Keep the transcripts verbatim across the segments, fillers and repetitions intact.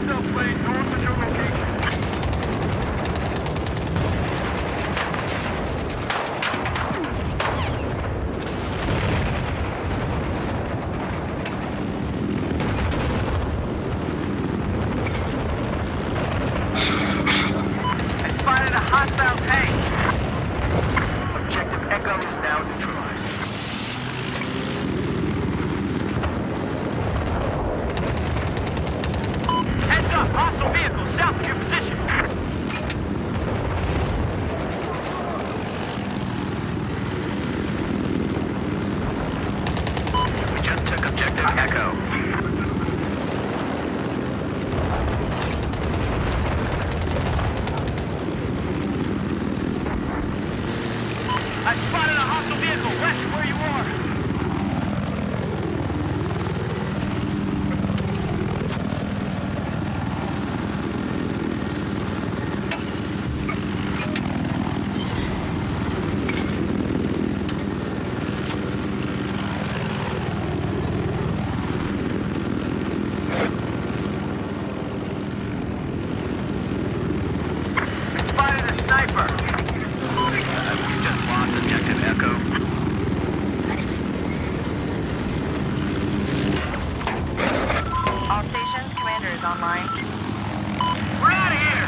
hostile plane north of your location. I spotted a hostile tank. Objective Echo is now neutralized. Heads up! Hostile vehicle south of your position! We just took objective Echo. I spotted a hostile vehicle west of where you are! Spotted a sniper! We just lost objective Echo. All stations, commander is online. We're out of here!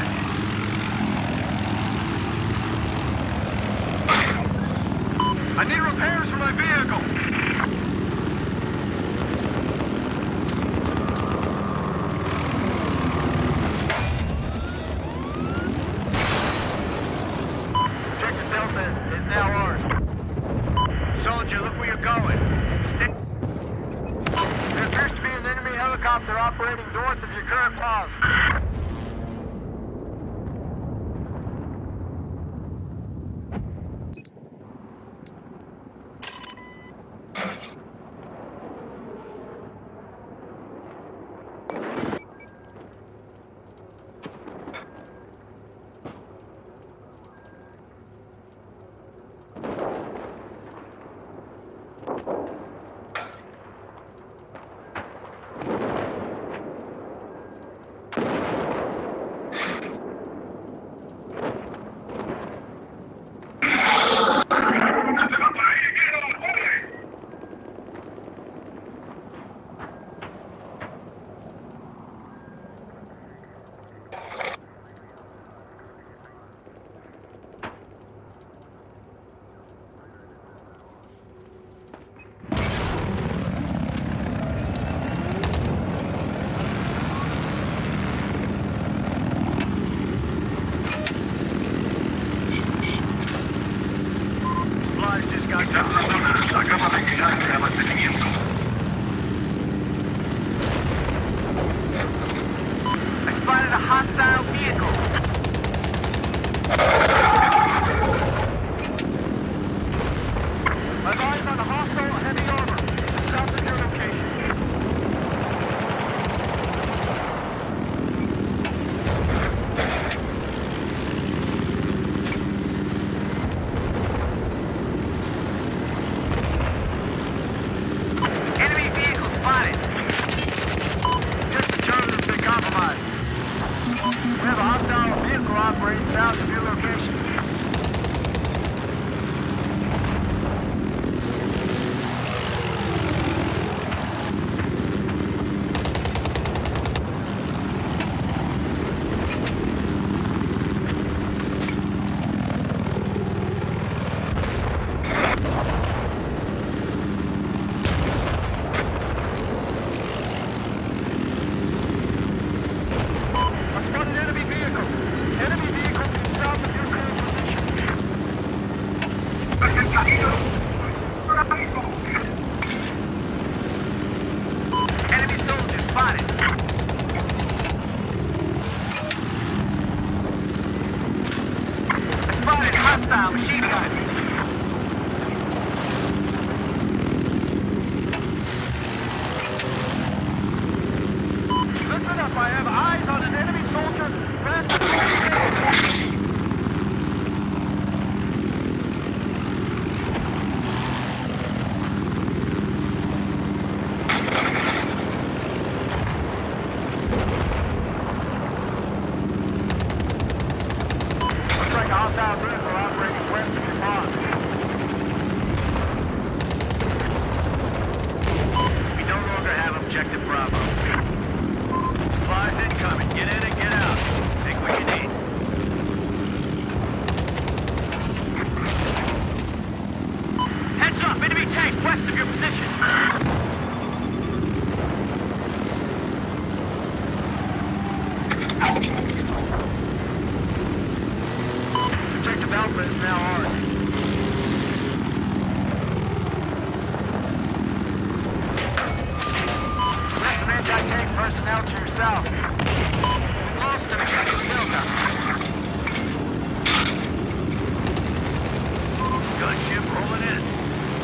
I need repairs for my vehicle! Objective Delta is now ours. Soldier, look where you're going. Stick. There appears to be an enemy helicopter operating north of your current pause. personnel to your south. We lost objective Delta. Gunship rolling in.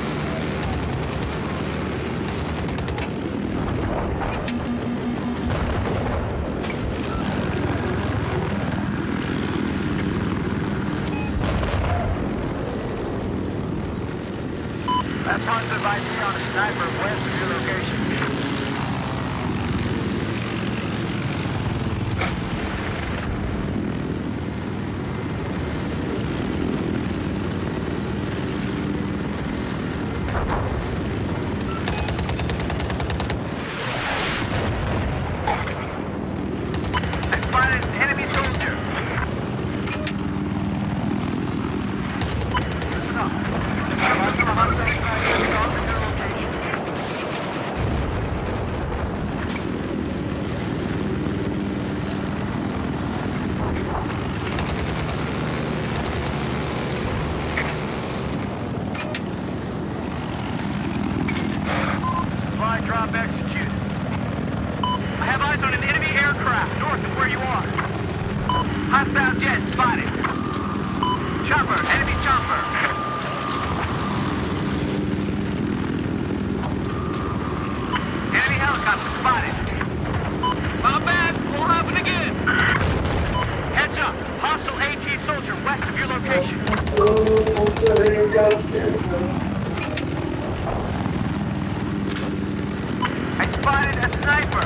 That positive I D on a sniper west of your location. I spotted an enemy soldier. Listen up. I'm from a hostile sniper south of your location. Supply drop executed. I have eyes on an enemy aircraft north of where you are. Hostile jet spotted. Chopper, enemy chopper. Enemy helicopter spotted. My bad, won't happen again. Heads up, hostile AT soldier west of your location. I spotted a sniper.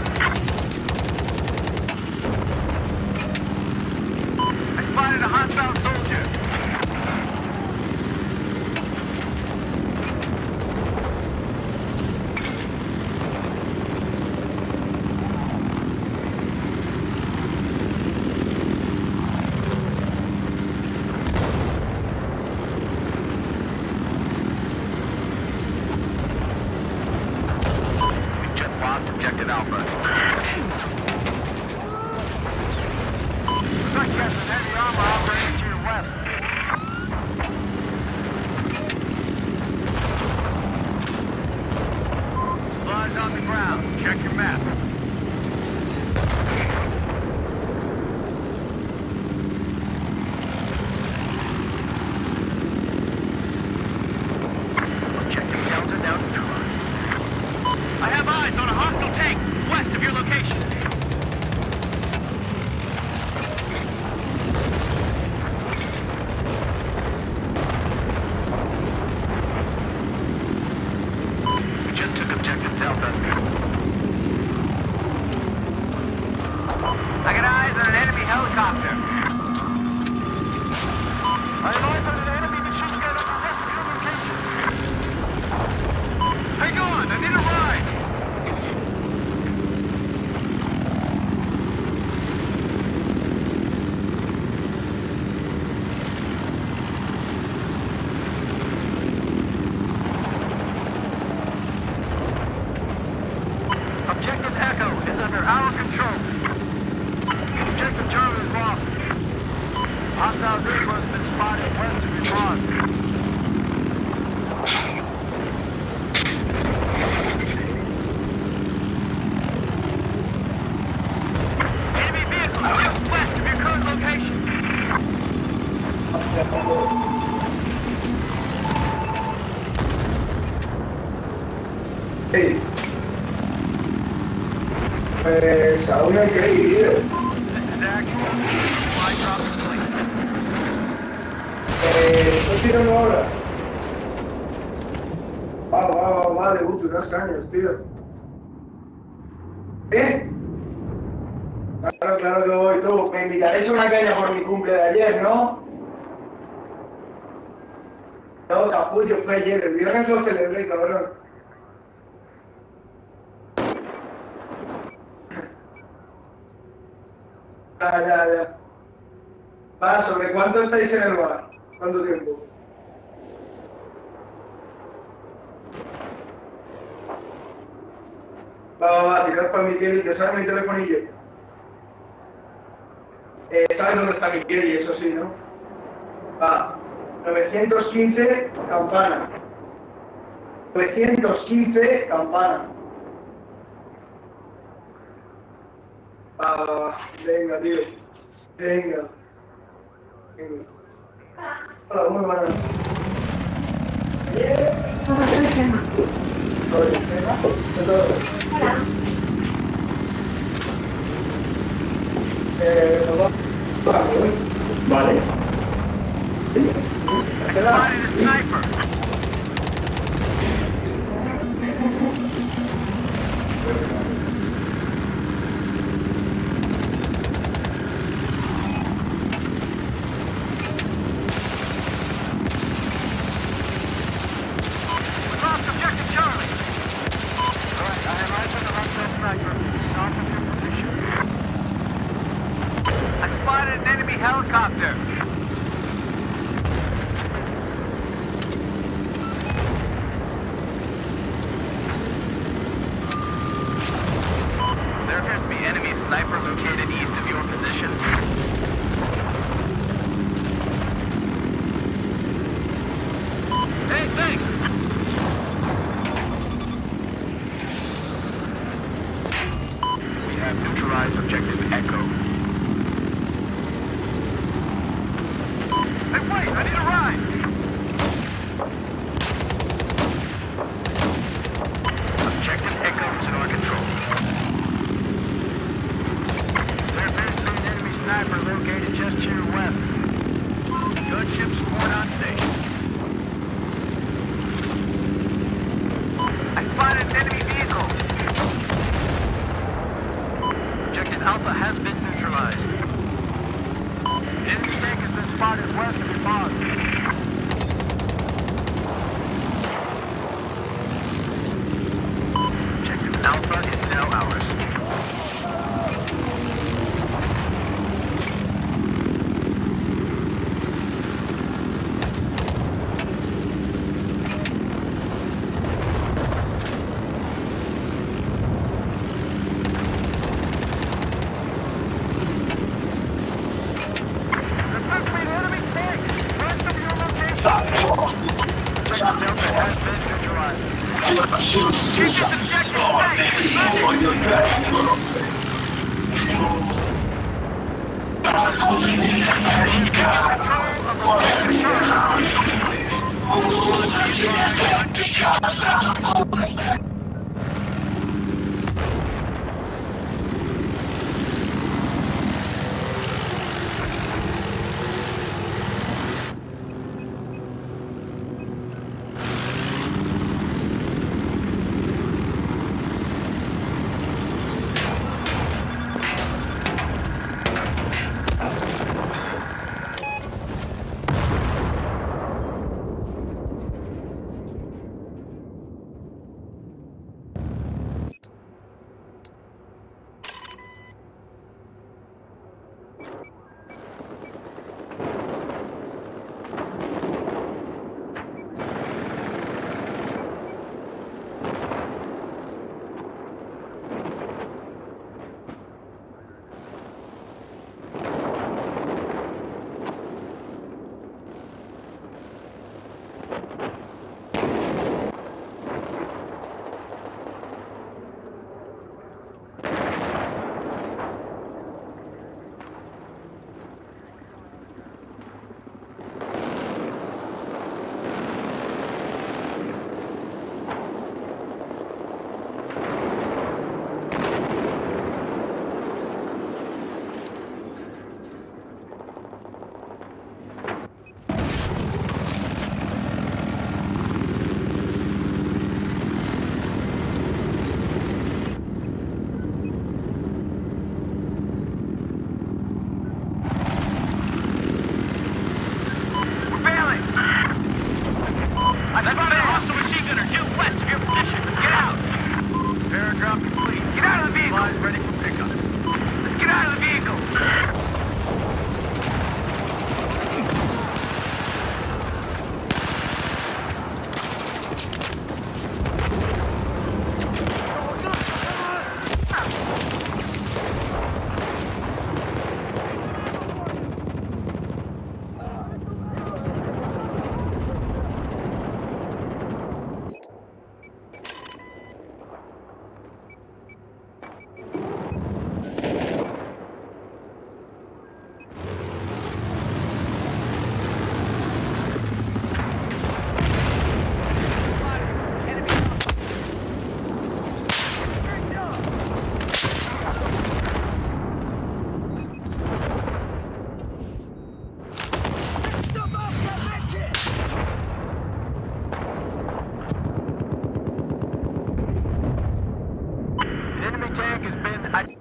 I spotted a hostile soldier. We just lost objective Alpha. Looks like you have some heavy armor operating to your west. Supplies on the ground. Check your map. Objective Delta down to Tours. I have eyes on a hostile tank west of your location. We just took objective Delta. I got eyes on an enemy helicopter. I have eyes on an enemy machine gun on the west of your location. Hang on, I need a ride. Objective Echo is under our control. Objective Charlie is lost. Hostile vehicle has been spotted west of your cross. Enemy vehicle just west of your current location. Hey. Pues aún hay que ir. This is actual. Supply drop complete. Eh, estoy tirando ahora. Va, va, va, va, de gusto, unas cañas, tío. ¿Eh? Claro, claro que voy, tú. Me invitaréis a una caña por mi cumple de ayer, ¿no? No, capullo, fue ayer. El viernes lo celebré, cabrón. Ya, ya, ya. Va, ¿sobre cuánto estáis en el bar? ¿Cuánto tiempo? Va, va, va, tirad para mi Kelly, ¿te sabes mi telefonillo? Eh, ¿sabes dónde está mi Kelly? Eso sí, ¿no? Va, novecientos quince, campana. novecientos quince, campana. Ah, venga, tío. Venga. Venga. Hola, muy buenas. Hola, soy Gemma. Hola, Gemma. Hola. Eh, nos vamos. Vale. I spotted a sniper. We lost objective Charlie. All right, I have eyes on the hostile sniper. South of your position. I spotted an enemy helicopter. There appears to be enemy sniper located east of your position. Hey, thanks! We have neutralized objective Echo. Hey, wait! I need a ride! Objective Echo is in our control. There appears to be an enemy sniper located just to your west. Gunship support on station. I spotted an enemy vehicle. Objective Alpha has been neutralized. Enemy tank has been spotted west of your boss. Objective Alpha is now ours. There must be an enemy tank west of your location. Objective Delta has been neutralized. Keep this objective Enemy tank has been... I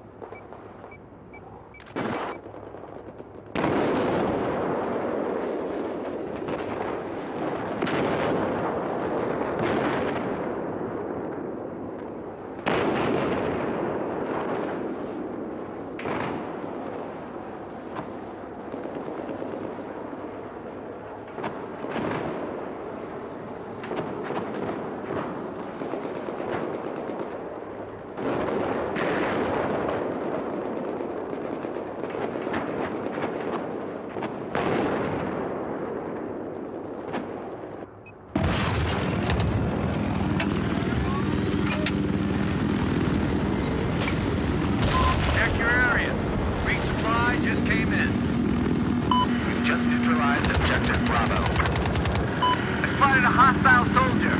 Check your area. Resupply just came in. We've just neutralized objective Bravo. I spotted a hostile soldier.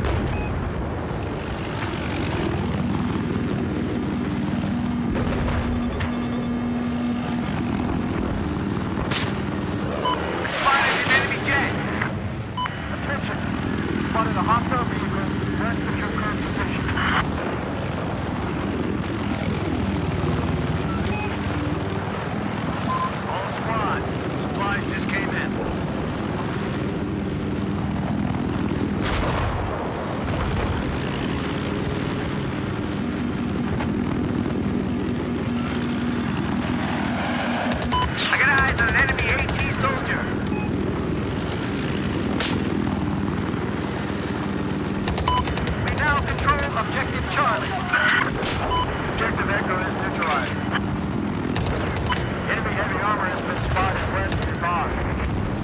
I spotted an enemy jet. Attention. Spotted a hostile vehicle west of your current position. All squad. Supplies just came in. I got eyes on an enemy AT soldier. We now control objective Charlie. Objective Echo is neutralized. Enemy heavy armor has been spotted west of your boss.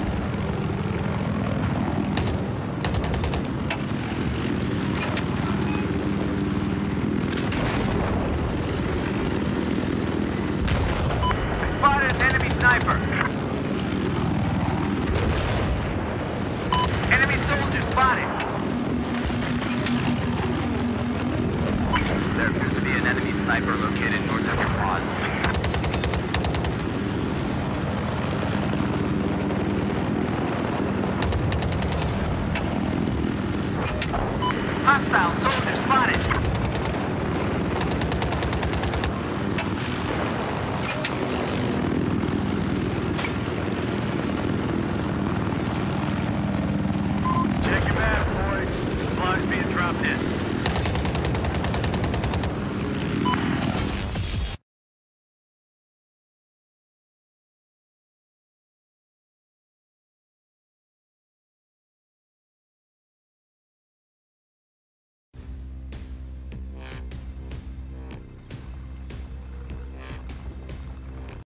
I spotted an enemy sniper. Enemy soldier spotted. There appears to be an enemy sniper located.